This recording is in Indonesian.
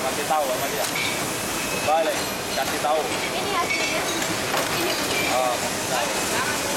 Kasih tahu sama dia. Balik, kasih tahu. Ini hasilnya. Ini. Oh, kasih tahu.